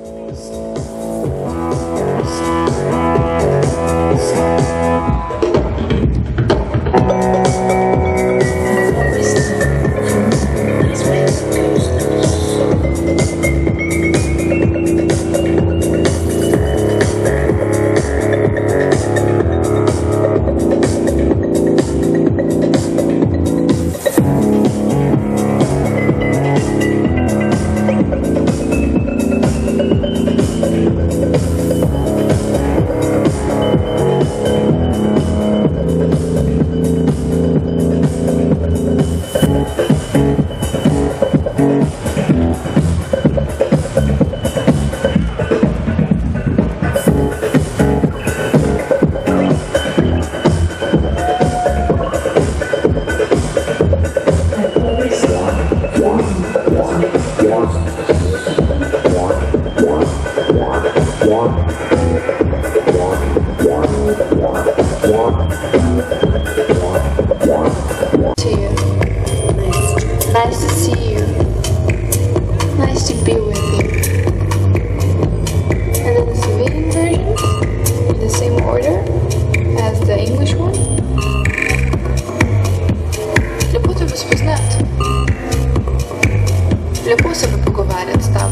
Nice to see you. Nice to be with you. And then the civilian versions in the same order as the English one. Люблю тебе спознати. Люблю себе поговаряти, так.